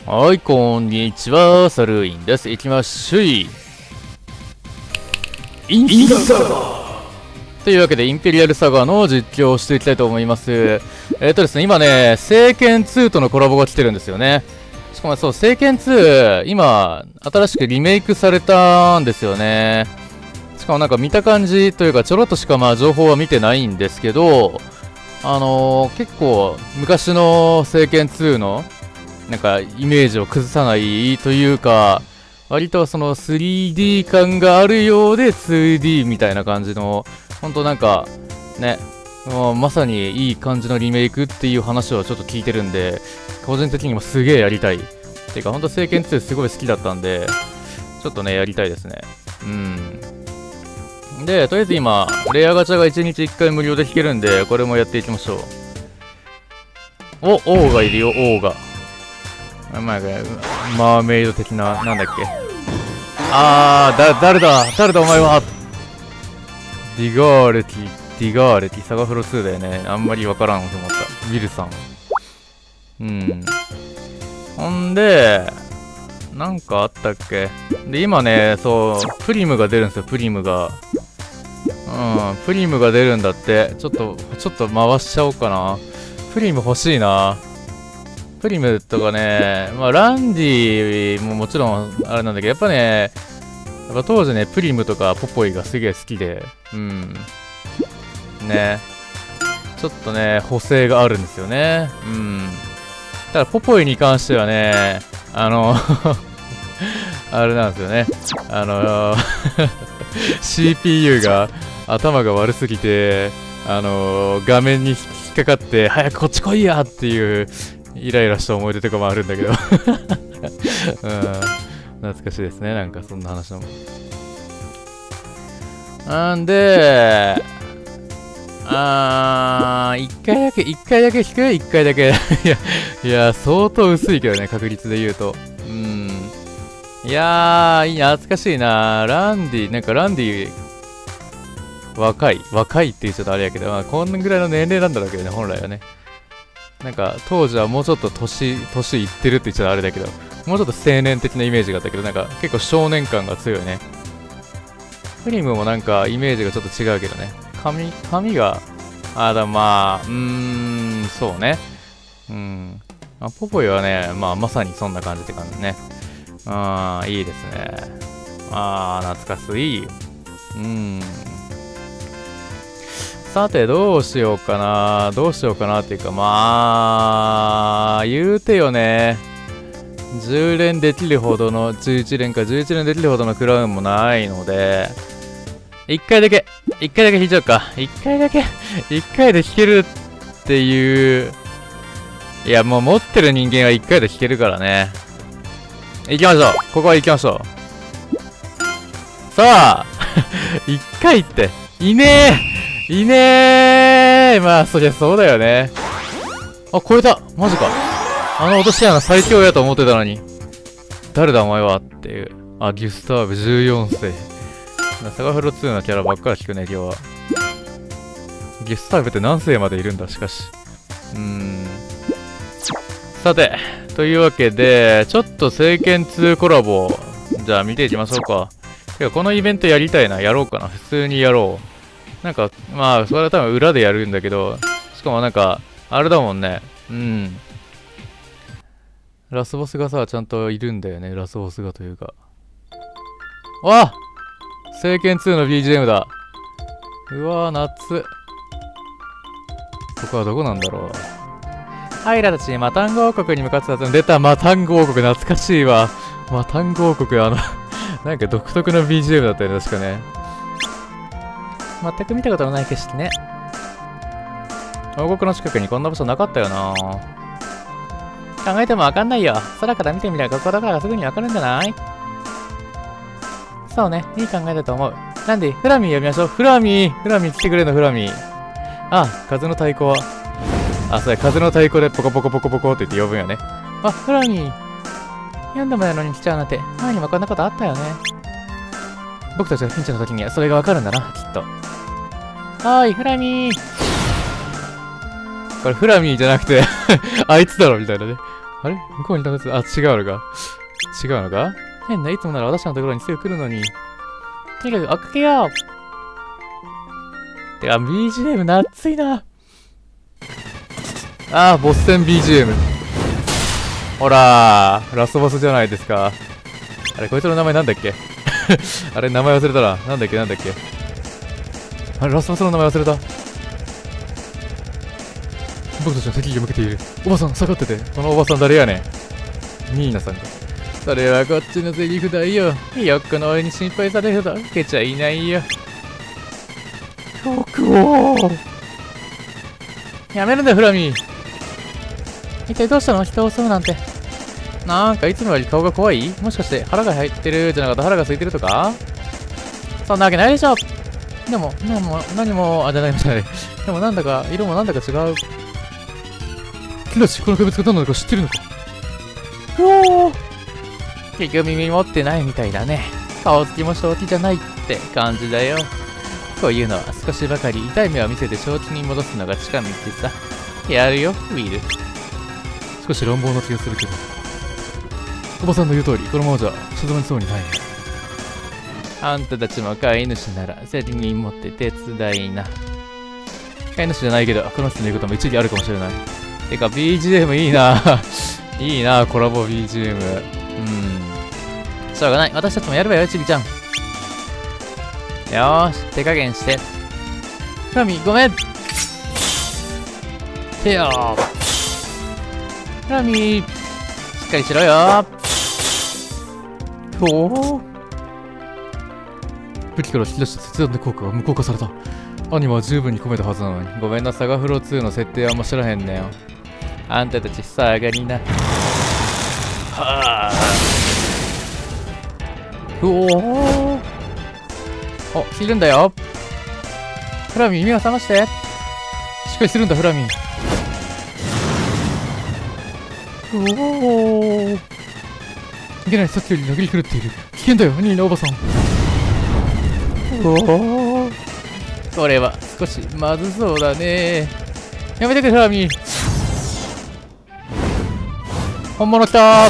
はい、こんにちは、サルーインです。いきましょう。インピサガというわけで、インペリアルサガの実況をしていきたいと思います。ですね、今ね、聖剣2とのコラボが来てるんですよね。しかもそう、聖剣2、今、新しくリメイクされたんですよね。しかもなんか見た感じというか、ちょろっとしかまあ情報は見てないんですけど、結構、昔の聖剣2の、なんかイメージを崩さないというか、割とその 3D 感があるようで 2D みたいな感じの、ほんとなんかね、もうまさにいい感じのリメイクっていう話をちょっと聞いてるんで、個人的にもすげえやりたい。てかほんと聖剣2すごい好きだったんで、ちょっとね、やりたいですね。で、とりあえず今、レアガチャが1日1回無料で引けるんで、これもやっていきましょう。お、王がいるよ、王が。マーメイド的な、なんだっけ。誰だお前は。ディガーレティ、サガフロ2だよね。あんまりわからんと思った。ウィルさん。ほんで、なんかあったっけ。で、今ね、そう、プリムが出るんですよ、プリムが。プリムが出るんだって。ちょっと回しちゃおうかな。プリム欲しいな。プリムとかね、まあ、ランディももちろんあれなんだけど、やっぱね、当時ね、プリムとかポポイがすげえ好きで、ね、ちょっとね、補正があるんですよね。ただ、ポポイに関してはね、あれなんですよね、CPU が、頭が悪すぎて、画面に引っかかって、早くこっち来いやっていう、イライラした思い出とかもあるんだけど懐かしいですね、なんかそんな話も。んで、1回だけ引く ?1 回だけいや、相当薄いけどね、確率で言うと。いやー、懐かしいな。ランディ、若いって言っちゃうとあれやけど、まあ、こんぐらいの年齢なんだろうけどね、本来はね。なんか、当時はもうちょっと年いってるって言っちゃあれだけど、もうちょっと青年的なイメージがあったけど、なんか、結構少年感が強いね。プリムもなんか、イメージがちょっと違うけどね。髪が、そうね。ポポイはね、まさにそんな感じって感じね。いいですね。懐かしい。さて、どうしようかなっていうか、言うてよね。10連できるほどの、11連できるほどのクラウンもないので、1回だけ引いちゃうか。1回で引けるっていう、いや、もう持ってる人間は1回で引けるからね。行きましょう。ここは行きましょう。さあ、1回って、いねえ。まあ、そりゃそうだよね。超えた。マジか。落とし穴最強やと思ってたのに。誰だお前はっていう。ギュスターブ14世。サガフロ2のキャラばっかり聞くね、今日は。ギュスターブって何世までいるんだ、しかし。さて、というわけで、ちょっと聖剣2コラボ、じゃあ見ていきましょうか。てか、このイベントやりたいな。やろうかな。普通にやろう。なんか、それは多分裏でやるんだけど、しかもなんか、あれだもんね。ラスボスがさ、ちゃんといるんだよね。ラスボスがというか。聖剣2の BGM だ。うわ夏。ここはどこなんだろう。ハイラたち、マタンゴ王国に向かってたぞ。出た、マタンゴ王国。懐かしいわ。マタンゴ王国、なんか独特の BGM だったよね、確かね。全く見たことのない景色ね。王国の近くにこんな場所なかったよな。考えてもわかんないよ。空から見てみればここだからすぐにわかるんじゃない？そうね、いい考えだと思う。なんで、フラミー呼びましょう。フラミー来てくれるの、フラミー。風の太鼓は。そうや、風の太鼓でポコポコポコポコって言って呼ぶんよね。フラミー。読んでもないのに来ちゃうなんて、前にもこんなことあったよね。僕たちがピンチの時にはそれがわかるんだな、きっと。フラミー。これフラミーじゃなくてあいつだろみたいなね。 あれ向こうにいたやつ、あ、違うのか。違うのか。変な、いつもなら私のところにすぐ来るのに。とにかく追っかけよう。てか、BGM 夏いな。ああ、ボス戦 BGM。ほらー、ラストボスじゃないですか。あれ、こいつの名前なんだっけあれ、名前忘れたな。なんだっけなんだっけ。あれ、ラストボスの名前忘れた。僕たちの敵が向けている。おばさん、下がってて。このおばさん誰やねん。ニーナさんか。それはこっちのセリフだよ。よっこの俺に心配されると受けちゃいないよ。僕をやめるんだよ、フラミー。一体どうしたの？人を襲うなんて。なんかいつもより顔が怖い？もしかして腹が入ってるじゃなかった腹が空いてるとか？そんなわけないでしょ。でも、何も、あ、じゃない。でもなんだか、色もなんだか違う。君たち、この怪物が何なのか知ってるのか？うおー、結局耳持ってないみたいだね。顔つきも正気じゃないって感じだよ。こういうのは少しばかり痛い目を見せて正気に戻すのが近道さ。やるよ、ウィル。少し乱暴な気がするけど。おばさんの言う通り、このままじゃ沈まりそうにない。あんたたちも飼い主なら責任持って手伝いな。飼い主じゃないけど、この人の言うことも一理あるかもしれない。てか、BGM いいな。いいな、コラボ BGM。しょうがない。私たちもやるわよ、ちびちゃん。よーし、手加減して。フラミ、ごめん。てよー。フラミ、しっかりしろよー。ほー。武器から引き出した切断の効果が無効化された。アニマは十分に込めたはずなのに。ごめんな、サガフロ2の設定はあんま知らへんねよ。あんたたち下がりな。はぁ。うおー。お、切るんだよ。フラミー、目を覚まして。しっかりするんだ、フラミー。おー。いけない、さっきより殴り狂っている。危険だよ、ニーナおばさん。おお、これは少しまずそうだね。やめてくれ、フラミー。本物来たー。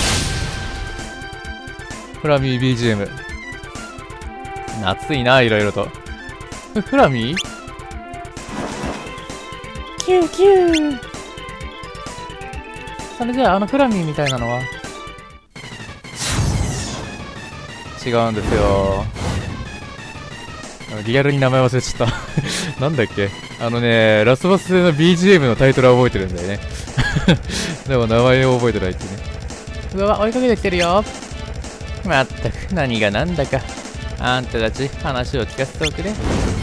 フラミー BGM。夏いな、いろいろと。フラミーキューキュー。それじゃあ、フラミーみたいなのは違うんですよ。リアルに名前忘れちゃったなんだっけ、ラスボスの BGM のタイトルは覚えてるんだよねでも名前を覚えてないってね。うわ、追いかけてきてるよ。まったく何がなんだか。あんたたち話を聞かせておくれ。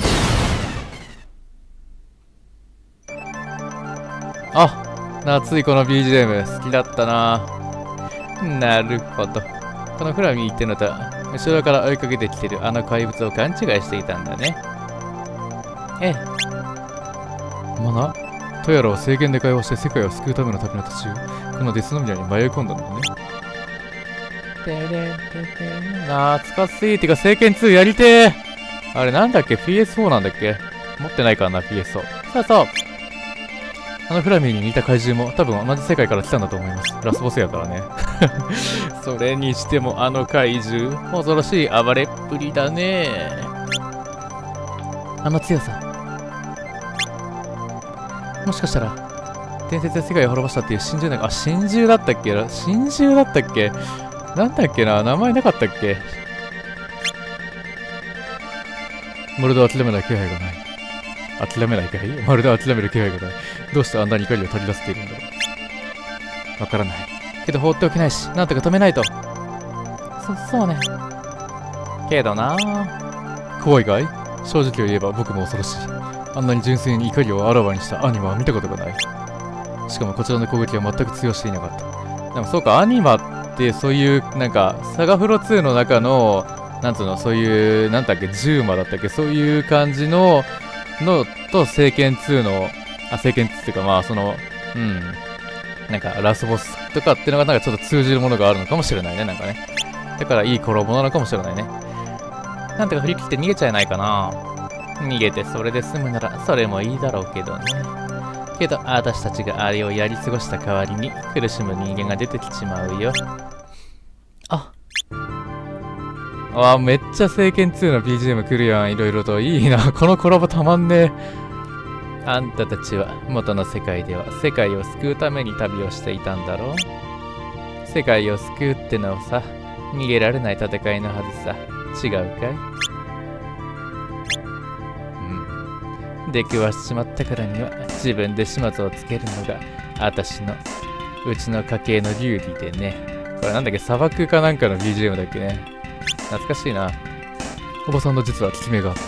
あ、夏いこの BGM 好きだったな。なるほど。このフラミーってのと後ろから追いかけてきてるあの怪物を勘違いしていたんだね。ええ。マナ、トヤラは聖剣で会話して世界を救うための旅の途中、このデスノミアに迷い込んだんだね。懐かしい。てか、聖剣2やりてー。あれなんだっけ ?PS4 なんだっけ。持ってないからな、PS4。そうそう。あのフラミーに似た怪獣も多分同じ世界から来たんだと思います。ラスボスやからね。それにしてもあの怪獣、恐ろしい暴れっぷりだね。あの強さ。もしかしたら、伝説で世界を滅ぼしたっていう真珠なんか、あ、真珠だったっけ？真珠だったっけ？なんだっけな、名前なかったっけ？まるで諦めない気配がない。諦めない気配？まるで諦める気配がない。どうしてあんなに怒りを取り出しているんだろう。わからない。けど放っておけないし、なんとか止めないと。そうね。けどなぁ。怖いかい？正直を言えば僕も恐ろしい。あんなに純粋に怒りをあらわにしたアニマは見たことがない。しかもこちらの攻撃は全く通用していなかった。でもそうか、アニマってそういう、なんか、サガフロ2の中の、なんつうの、そういう、なんだっけ、ジューマだったっけ、そういう感じのと、聖剣2の、聖剣2っていうか、まあ、なんか、ラスボスとかっていうのが、なんかちょっと通じるものがあるのかもしれないね、なんかね。だから、いいコラボなのかもしれないね。なんとか振り切って逃げちゃえないかな。逃げてそれで済むなら、それもいいだろうけどね。 けど、私たちがあれをやり過ごした代わりに、苦しむ人間が出てきちまうよ。めっちゃ聖剣2の BGM 来るやん、いろいろと。いいな、このコラボたまんねえ。あんたたちは、元の世界では、世界を救うために旅をしていたんだろう。世界を救うってのはさ、逃げられない戦いのはずさ。違うかい？出くわしちまったからには自分で始末をつけるのがうちの家系の流儀でね。これなんだっけ、砂漠かなんかの BGM だっけね。懐かしいな。おばさんの実は効き目があった。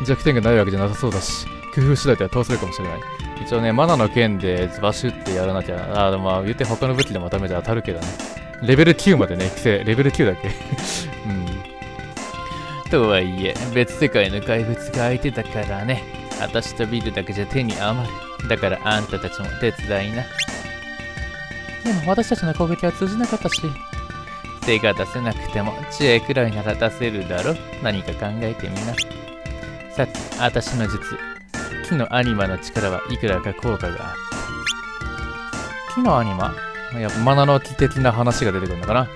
弱点がないわけじゃなさそうだし、工夫次第では倒せるかもしれない。一応ね、マナの剣でバシュってやらなきゃ。でもまあ言って他の武器でもダメージ当たるけどね。レベル9までね、育成。レベル9だっけとはいえ、別世界の怪物が相手だからね。私とビルだけじゃ手に余る。だからあんたたちも手伝いな。でも私たちの攻撃は通じなかったし。手が出せなくても知恵くらいなら出せるだろ。何か考えてみな。さて、私の術。木のアニマの力はいくらか効果がある。木のアニマ？やっぱマナの木的な話が出てくるのかな。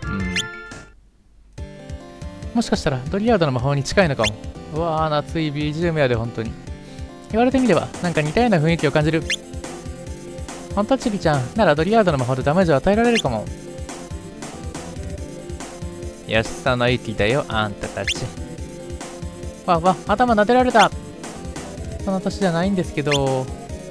もしかしたらドリアードの魔法に近いのかも。うわー、夏い BGM やで、本当に。言われてみれば、なんか似たような雰囲気を感じる。ほんとチビちゃん、ならドリアードの魔法でダメージを与えられるかも。よし、その息だよ、あんたたち。わ、頭撫でられた。その年じゃないんですけど。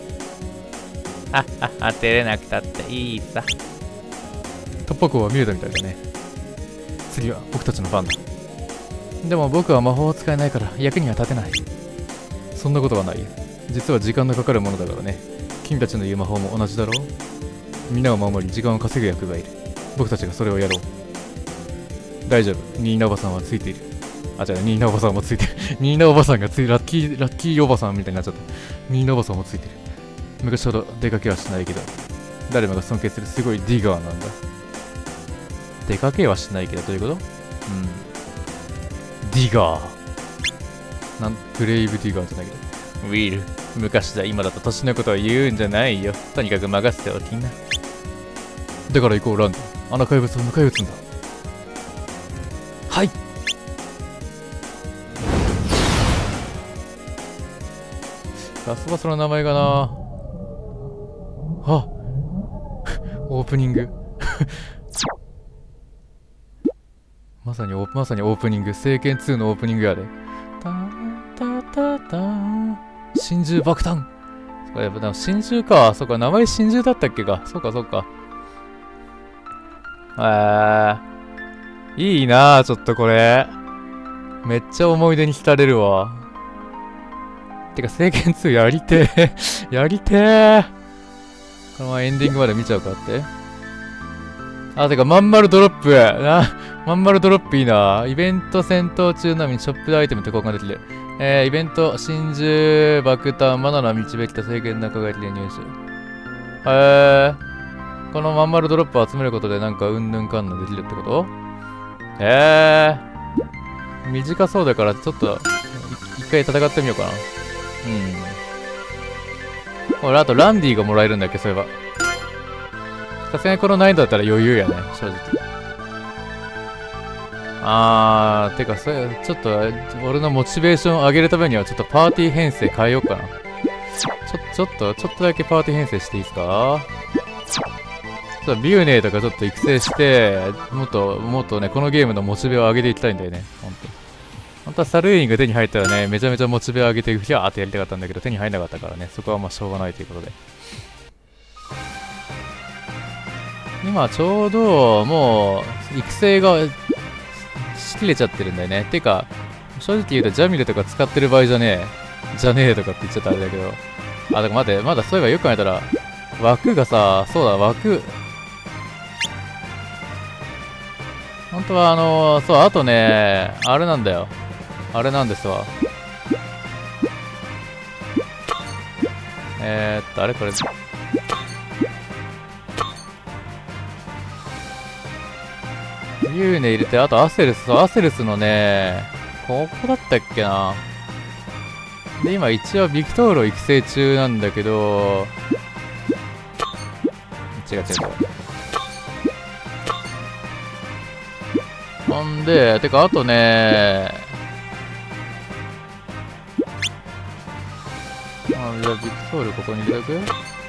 当てれなくたっていいさ。突破口は見えたみたいだね。次は僕たちの番だ。でも僕は魔法を使えないから役には立てない。そんなことはない。実は時間のかかるものだからね。君たちの言う魔法も同じだろう。みんなを守り時間を稼ぐ役がいる。僕たちがそれをやろう。大丈夫。ニーナおばさんはついている。ニーナおばさんもついてる。ニーナおばさんがラッキーおばさんみたいになっちゃった。ニーナおばさんもついてる。昔ほど出かけはしないけど、誰もが尊敬するすごいディガーなんだ。出かけはしないけど、どういうこと？ディガー。グレイブディガーじゃないけど。ウィール、昔だ今だと年のことを言うんじゃないよ。とにかく任せておきな。だから行こう、ランド。あの怪物を迎え撃つんだ。はい。ラスボスの名前がな。オープニング。まさにオープニング。聖剣2のオープニングやで。真珠爆弾。そやっぱ真珠か。そっか、名前真珠だったっけか。そっか。いいなぁ、ちょっとこれ。めっちゃ思い出に浸れるわ。てか、聖剣2やりてー。やりてー。このままエンディングまで見ちゃうかって。てか、まんまるドロップ。まんまるドロップいいな。イベント戦闘中のみにショップでアイテムって交換できる。イベント、真珠、爆弾、マナの導きた聖剣の輝きで入手。このまんまるドロップを集めることでなんかうんぬんかんぬんできるってこと？短そうだからちょっと一回戦ってみようかな。俺あとランディがもらえるんだっけ、そういえば。さすがにこの難易度だったら余裕やね、正直。てかそれちょっと俺のモチベーションを上げるためにはちょっとパーティー編成変えようかな。ちょっとだけパーティー編成していいですか？ビューネーとかちょっと育成して、もっとね、このゲームのモチベを上げていきたいんだよね。本当はサルーインが手に入ったらね、めちゃめちゃモチベを上げて、ひゃーってやりたかったんだけど、手に入らなかったからね、そこはまあしょうがないということで。今ちょうど、もう、育成がしきれちゃってるんだよね。てか、正直言うとジャミルとか使ってる場合じゃねえとかって言っちゃったあれだけど。だから待って、まだそういえばよく考えたら、枠がさ、そうだ、枠。本当はそう、あとね、あれなんだよ。あれなんですわ。あれこれ。ユーネ入れて、あとアセルスのね、ここだったっけな。 で、今一応ビクトールを育成中なんだけど、違う違う。ほんで、てかあとね、じゃあビクトールここに入れとく？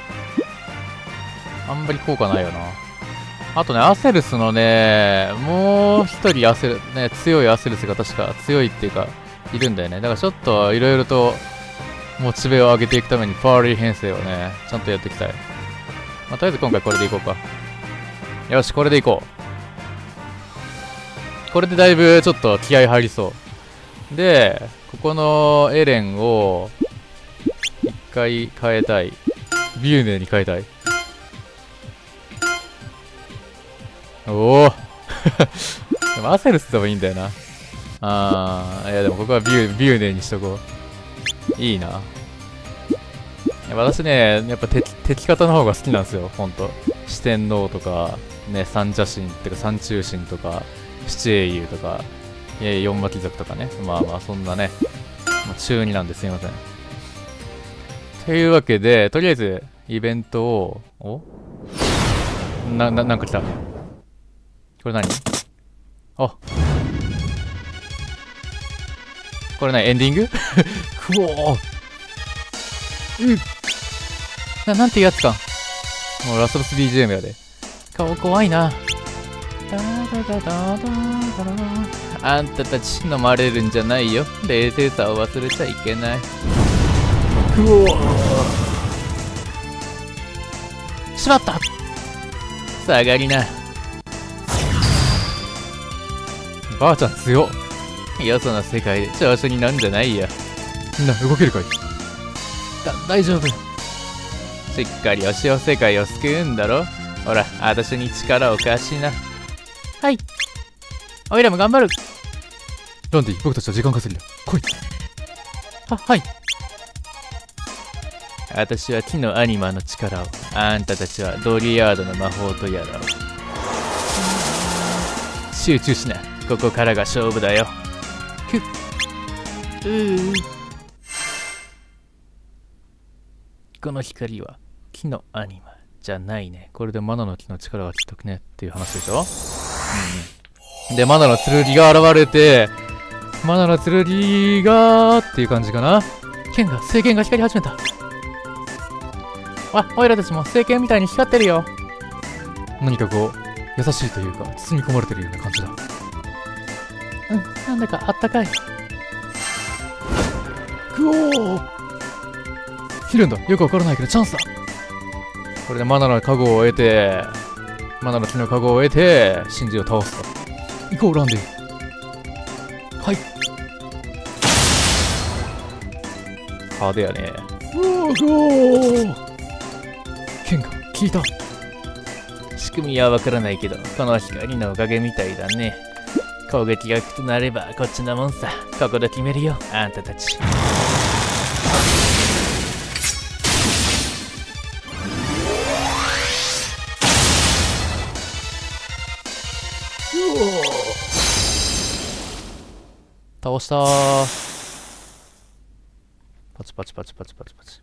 あんまり効果ないよな。あとね、アセルスのね、もう一人ね、強いアセルスが確か強いっていうか、いるんだよね。だからちょっといろいろと、モチベを上げていくためにパワーリー編成をね、ちゃんとやっていきたい。まあ、とりあえず今回これでいこうか。よし、これでいこう。これでだいぶちょっと気合入りそう。で、ここのエレンを、一回変えたい。ビューネに変えたい。おおでもアセルスでもいいんだよな。いやでもここはビューネにしとこう。いいな。私ね、やっぱ敵方の方が好きなんですよ、ほんと。四天王とか、ね、三邪神ってか三中神とか、七英雄とか、四魔貴族とかね。まあまあ、そんなね、もう中二なんですいません。というわけで、とりあえず、イベントを、なんか来た。これ何？あ。これ何？エンディングくおー。なんていうやつか。もうラストボス BGM やで。顔怖いな。あんたたち飲まれるんじゃないよ。冷静さを忘れちゃいけない。くおー。しまった。下がりな。ばあちゃん強っ。よその世界で調子に乗んじゃないよ。みんな動けるかい？大丈夫。しっかり推しを世界を救うんだろ。ほら、私に力を貸しな。はい。おいらも頑張る。ランディ、僕たちは時間稼ぎだ。来い。はい。私は木のアニマの力を。あんたたちはドリアードの魔法とやらを。集中しな。ここからが勝負だよ。この光は木のアニマじゃないね。これでマナの木の力がきっとくねっていう話でしょ。で、マナの剣が現れて、マナの剣がっていう感じかな。聖剣が光り始めた。おいらたちも聖剣みたいに光ってるよ。何かこう、優しいというか、包み込まれてるような感じだ。なんだかあったかい。くおー。ヒルンだ。よくわからないけどチャンスだ。これでマナの加護を得て、マナの木の加護を得て、シンジを倒すと。行こう、ランディ。はい。派手やね。剣が効いた。仕組みはわからないけど、この光のおかげみたいだね。攻撃が効くとなればこっちのもんさ。ここで決めるよ、あんたたち。倒したー。パチパチパチパチパチパチ。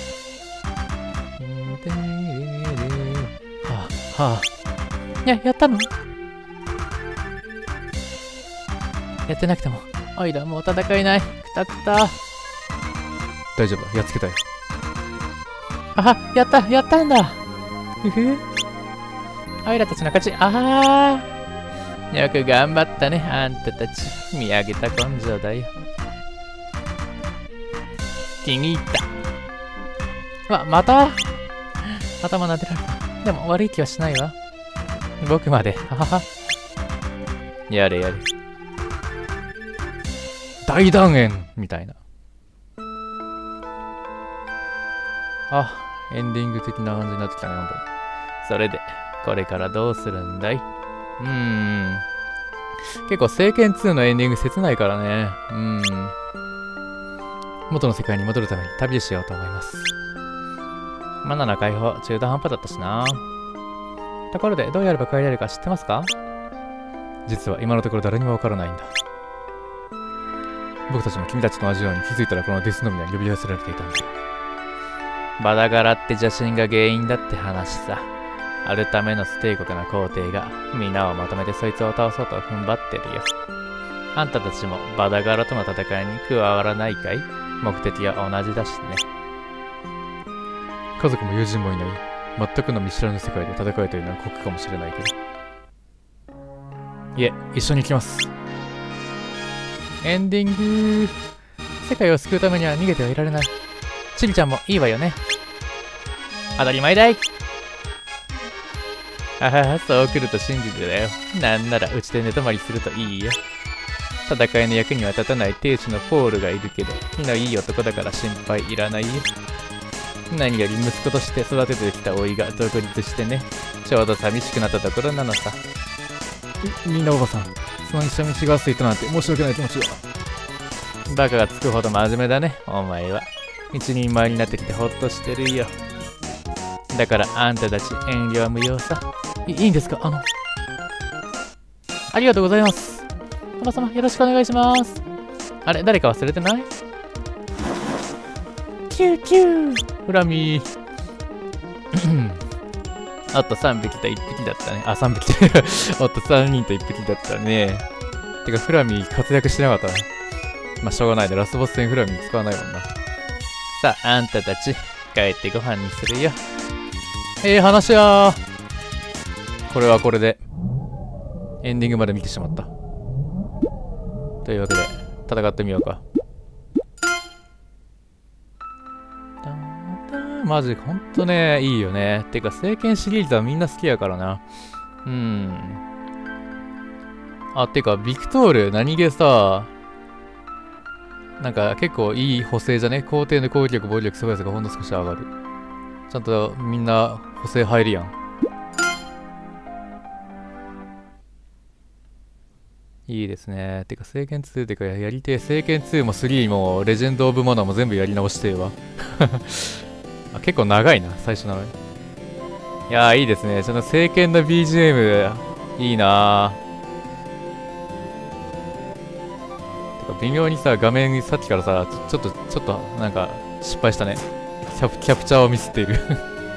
やったの？やってなくてもおいらもう戦えない。くたくた。大丈夫、やっつけたい。やったんだ。おいらたちの勝ち。よく頑張ったね、あんたたち。見上げた根性だよ。気に入った。また頭撫でられた。でも悪い気はしないわ。僕まで。やれ。大団円みたいな。エンディング的な感じになってきたね、ほんとに。それで、これからどうするんだい？結構、聖剣2のエンディング切ないからね。元の世界に戻るために旅をしようと思います。マナの解放、中途半端だったしな。ところで、どうやれば帰れるか知ってますか？実は今のところ誰にもわからないんだ。 僕たちも君たちと同じように気づいたらこのデスノミには呼び出せられていたんだ。バダ柄って邪神が原因だって話さ。あるための帝国の皇帝が皆をまとめてそいつを倒そうと踏ん張ってるよ。あんたたちもバダ柄との戦いに加わらないかい？目的は同じだしね。家族も友人もいない全くの見知らぬ世界で戦いというのは酷かもしれないけど。いえ、一緒に行きます。エンディング。世界を救うためには逃げてはいられない。チビちゃんもいいわよね。当たり前だい。あは、そう来ると信じてだよ。なんならうちで寝泊まりするといいよ。戦いの役には立たない亭主のポールがいるけど、気のいい男だから心配いらないよ。何より息子として育ててきた老いが独立してね、ちょうど寂しくなったところなのさ。みんなおばさん、その一緒に違わせていたなんて申し訳ない気持ちは。バカがつくほど真面目だね、お前は。一人前になってきてほっとしてるよ。だからあんたたち遠慮は無用さ。いいんですか？ありがとうございます。おばさま、よろしくお願いします。あれ、誰か忘れてない？キューキューフラミー。あと3匹と1匹だったね。あ、3匹。あと3人と1匹だったね。てか、フラミー活躍してなかったな。まあ、しょうがないで、ラスボス戦フラミー使わないもんな。さあ、あんたたち、帰ってご飯にするよ。話やー。これはこれで、エンディングまで見てしまった。というわけで、戦ってみようか。マジ、ほんとね、いいよね。てか、聖剣シリーズはみんな好きやからな。てか、ビクトール、何気さ、なんか結構いい補正じゃね？皇帝の攻撃力、防御力、すごいやつがほんの少し上がる。ちゃんとみんな補正入るやん。いいですね。てか、聖剣2てか、やりてえ。聖剣2も3も、レジェンド・オブ・マナーも全部やり直してえわ。結構長いな、最初なのに。いやー、いいですね。ちょっと聖剣の BGM、いいなー。てか、微妙にさ、画面さっきからさ、ちょっと、なんか、失敗したね。キャプチャーをミスっている。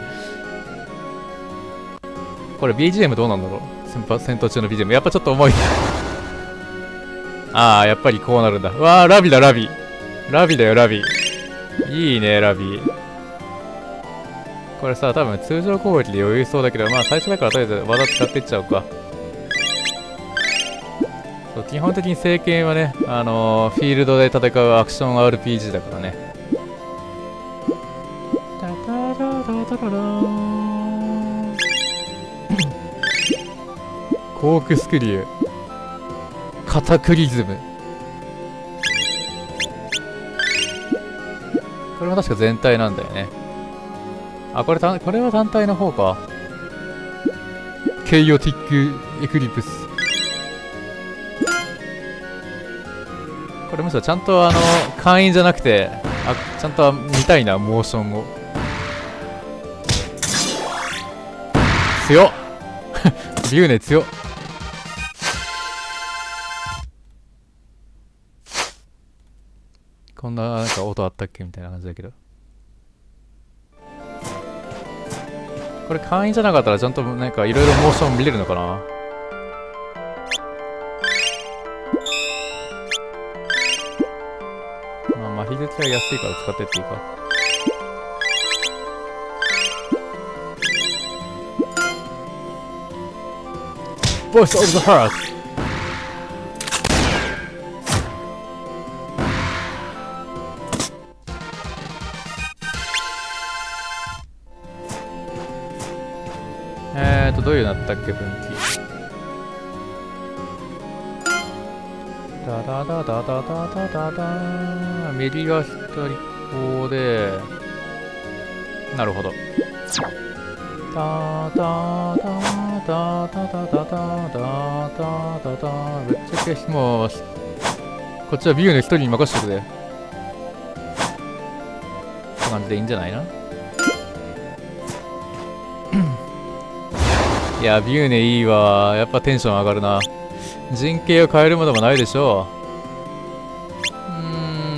これ BGM どうなんだろう？戦闘中の BGM。やっぱちょっと重い。ああ、やっぱりこうなるんだ。うわー、ラビだ、ラビ。ラビだよ、ラビ。いいね、ラビ。これさ、多分通常攻撃で余裕そうだけど、まあ最初だからとりあえず技使っていっちゃおうか。そう、基本的に聖剣はね、フィールドで戦うアクション RPG だからね。タタタタタタラーン。コークスクリュー。カタクリズム。これも確か全体なんだよね。あ、これは単体の方か。ケイオティックエクリプス。これむしろちゃんと簡易じゃなくて、ちゃんと見たいな、モーションを。強っビューネ強っ。こんななんか音あったっけみたいな感じだけど。これ簡易じゃなかったらちゃんとなんかいろいろモーション見れるのかな。まあ麻痺絶は安いから使ってっていいか。Voice of the Heart。どういうなったっけ、分岐。ダダダダダダダダダ。右が左こうで、なるほど。ダダダダダダダダダダダ。ぶっちゃけもうこっちはビューの一人に任せてくれ。こんな感じでいいんじゃないな。いや、ビューネいいわ。やっぱテンション上がるな。陣形を変えるものもないでしょう。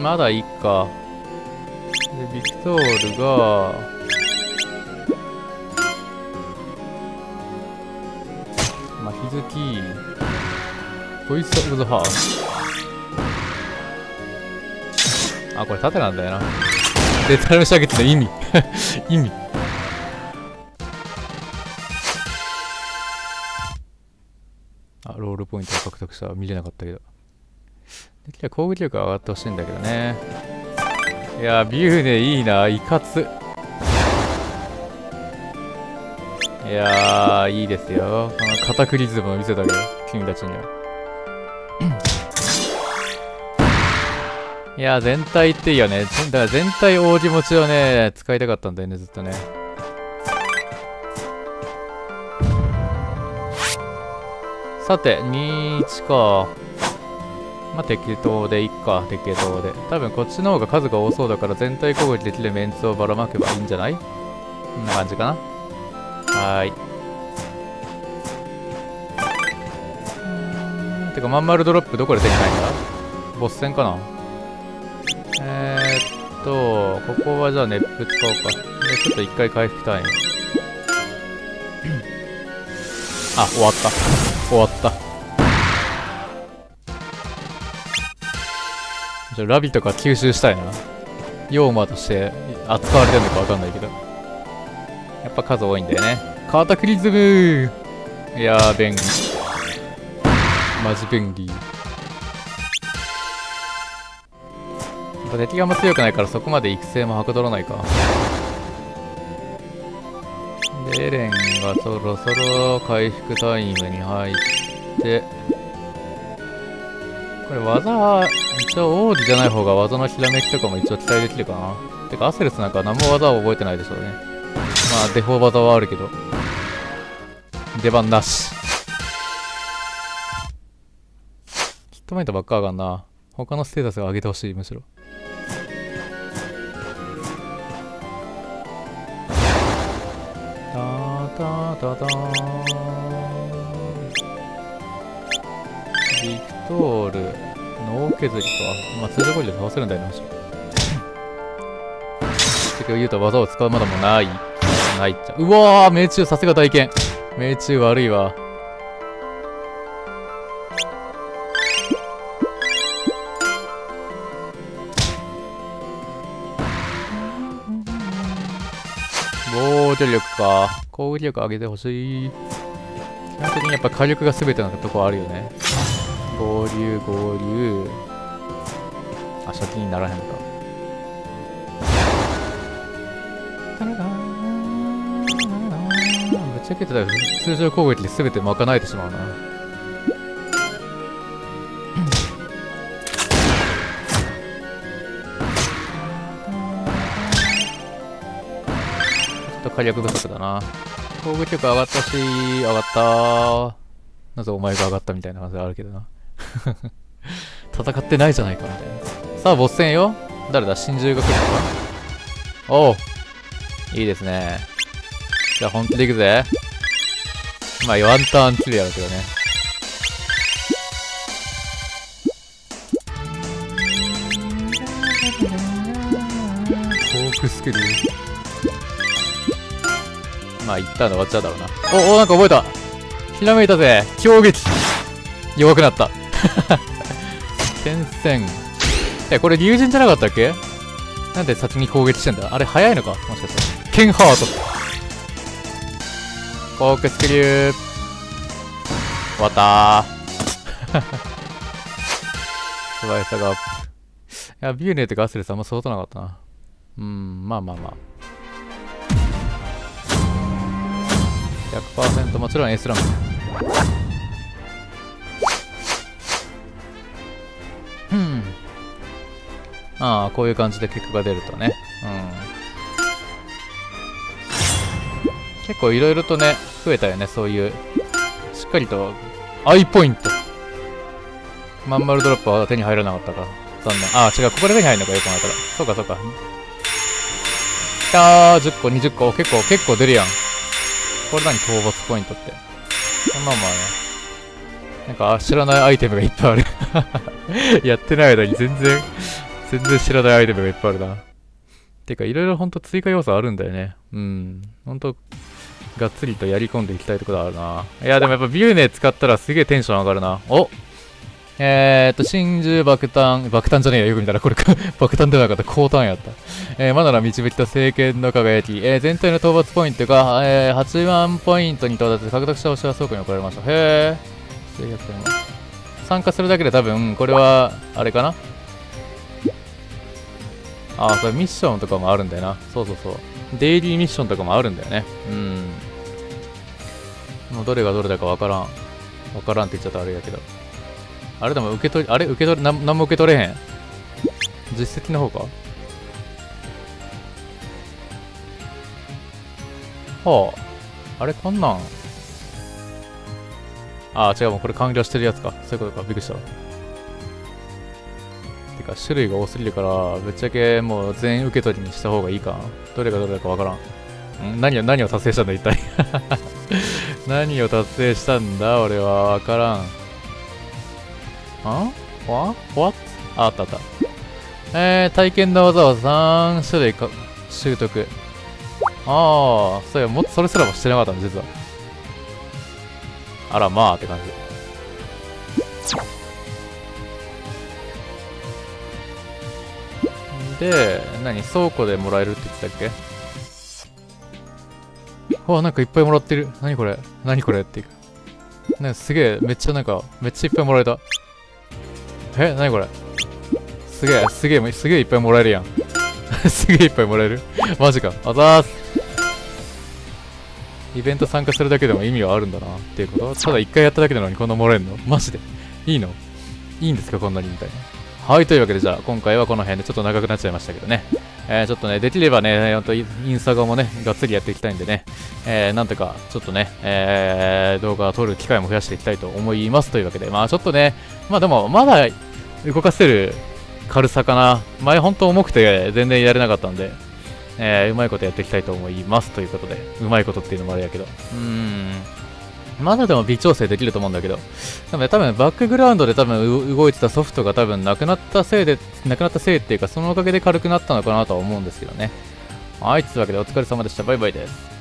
まだいいか。で、ビクトールが、まあ、日月、ボイスオブザハーフ。あ、これ縦なんだよな。で、タイム仕上げての意味。意味。あ、ロールポイントを獲得したら見れなかったけど。できれば攻撃力が上がってほしいんだけどね。いやー、ビューネいいな、いかつ。いやー、いいですよ。このカタクリズムを見せたけど、君たちには。いやー、全体っていいよね。だから全体扇持ちをね、使いたかったんだよね、ずっとね。さて、21か。まあ、適当でいっか、適当で。多分こっちの方が数が多そうだから全体攻撃できるメンツをばらまけばいいんじゃない？こんな感じかな。はーい。てか、まん丸ドロップどこで手に入るんだ？ボス戦かな？ここはじゃあ熱風使おうか。で、ちょっと一回回復タイム。あ、終わった。終わった。じゃあラビとか吸収したいな。妖魔として扱われてるのかわかんないけど。やっぱ数多いんだよね。カタクリズムいやー、便利。マジ便利。敵があんま強くないからそこまで育成もはかどらないか。で、エレンがそろそろ回復タイムに入って、これ技、一応王子じゃない方が技のひらめきとかも一応期待できるかな。てかアセルスなんか何も技を覚えてないでしょうね。まあデフォ技はあるけど。出番なし。ヒットメイトばっか上がんな。他のステータスが上げてほしい、むしろ。タタターン。ビクトール、ノー削りか。まあ、通常攻撃で倒せるんだよね、むしろ。てか言うと技を使うまだもない。ないっちゃう。うわー、命中さすが大剣。命中悪いわ。防御力か。攻撃力上げてほしい。基本的にやっぱ火力が全てのとこあるよね。合流、合流。あ、シャキにならへんのか。ぶっちゃけてたら通常攻撃で全て賄えてしまうな。火力不足だな。攻撃力上がったし、上がったー。なぜお前が上がったみたいな話あるけどな。戦ってないじゃないかみたいな。さあ、ボス戦よ。誰だ？真珠が来るのか？おう。いいですね。じゃあ、本気でいくぜ。まあ、ワンターンキルやるけどね。コークスクリュー。まあ一旦で終わっちゃうだろうな。お、なんか覚えた。ひらめいたぜ。強撃。弱くなった。剣戦。これ竜神じゃなかったっけ？なんで先に攻撃してんだ？あれ早いのか？もしかしたら。ケンハート。コークスクリュー。終わったー。素早さがアップ。いや、ビューネとかアスレスあんま相当なかったな。まあまあまあ。100% もちろん S ランク。ああ、こういう感じで結果が出るとね。結構いろいろとね、増えたよね、そういう。しっかりと、アイポイント。まん丸ドロップは手に入らなかったか。残念。ああ、違う、ここで手に入るのか、よく考えたら。そうか、そうか。10個、20個、結構出るやん。これ何討伐ポイントって。まあまあね。なんか知らないアイテムがいっぱいある。やってない間に全全然知らないアイテムがいっぱいあるな。てか、いろいろほんと追加要素あるんだよね。うん。ほんと、がっつりとやり込んでいきたいところあるな。いや、でもやっぱビューネ使ったらすげえテンション上がるな。お真珠爆弾じゃねえや、よく見たらこれか爆弾ではなかった、高単やった。マナラ導きと聖剣の輝き。全体の討伐ポイントが、8万ポイントに到達。獲得した星は倉庫に送られました。へぇ参加するだけで多分、これは、あれかなあ、これミッションとかもあるんだよな。そうそうそう。デイリーミッションとかもあるんだよね。うん。もうどれがどれだかわからん。わからんって言っちゃったらあれやけど。あれでも受け取り、あれ受け取り、なんも受け取れへん。実績の方かはあ。あれこんなん。ああ、違う、もうこれ完了してるやつか。そういうことか。びっくりした。てか、種類が多すぎるから、ぶっちゃけもう全員受け取りにした方がいいか。どれがどれだかわからん。何を達成したんだ、一体。何を達成したんだ、俺は。わからん。What? あったあった。体験の技は3種類か習得。ああ、そうや、もっとそれすらもしてなかったの、実は。あら、まあって感じ。で、倉庫でもらえるって言ってたっけ？わ、なんかいっぱいもらってる。何これっていうか。すげえ、めっちゃいっぱいもらえた。何これすげえいっぱいもらえるやん。すげえいっぱいもらえるマジか。あざーす。イベント参加するだけでも意味はあるんだな。っていうこと？ただ一回やっただけなのにこんなもらえるの？マジでいいの？いいんですかこんなにみたいな。はい、というわけでじゃあ今回はこの辺でちょっと長くなっちゃいましたけどね。ちょっとね、できればね、ほんとインスタ側もね、がっつりやっていきたいんでね、なんとかちょっとね、動画を撮る機会も増やしていきたいと思いますというわけで、まあちょっとね、まあでもまだ動かせる軽さかな。前ほんと重くて全然やれなかったんで、うまいことやっていきたいと思いますということで、うまいことっていうのもあれやけど、まだでも微調整できると思うんだけど、でもね、多分バックグラウンドで多分動いてたソフトが多分なくなったせいっていうか、そのおかげで軽くなったのかなとは思うんですけどね。はい、というわけでお疲れ様でした。バイバイです。